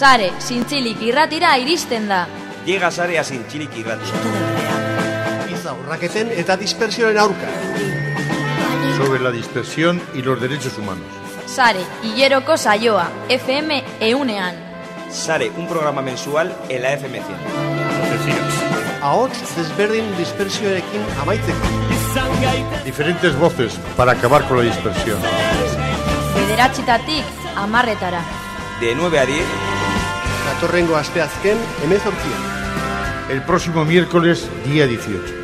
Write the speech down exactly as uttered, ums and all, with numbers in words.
Sare, zintzilik irratira iristen da. Llega Sare a zintzilik irratira. Giza urraketen eta dispersioaren aurka. Sobre la dispersión y los derechos humanos. Sare, hileroko saioa, F M eunean. Sare, un programa mensual en la F M cien. Ahots desberdin dispersioarekin amaitzeko. Diferentes voces para acabar con la dispersión. Bederatxitatik amarretara. De nueve a diez. Datorrengo asteazken hemezortzian. El próximo miércoles, día dieciocho.